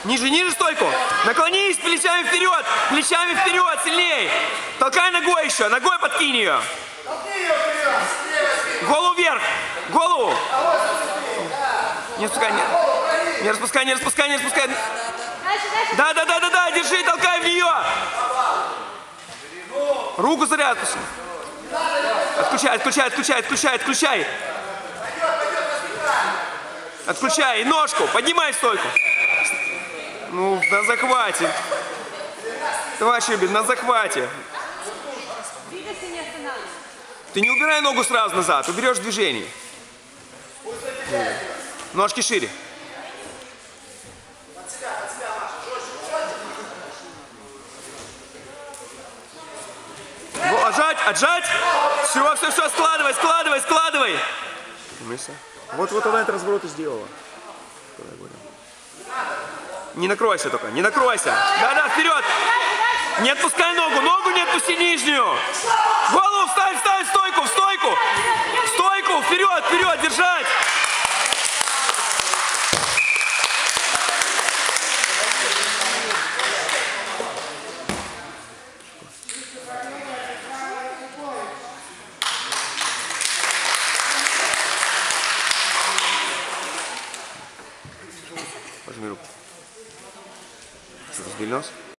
Ниже, ниже стойку. Наклонись плечами вперед. Плечами вперед, сильней. Толкай ногой еще. Ногой подкинь ее. Голову вверх. Голову. Не распускай, не распускай, не распускай, не распускай. Да, да, да, да, да. Держи, толкай в нее. Руку заряд. Отключай, отключай, отключай, отключай, отключай. Отключай. И ножку. Поднимай стойку. Ну, на захвате. Товарищ Юбин, на захвате. Ты не убирай ногу сразу назад, уберешь движение. Ножки шире. Отжать, отжать. Все, все, все, складывай, складывай, складывай. Вот она этот разворот и сделала. Не накройся только, не накройся. Да-да, вперед. Не отпускай ногу, ногу не отпусти нижнюю. Голову вставь, вставь, в стойку, в стойку. В стойку, вперед, вперед, держать. Пожми руку. Что, разбили нос?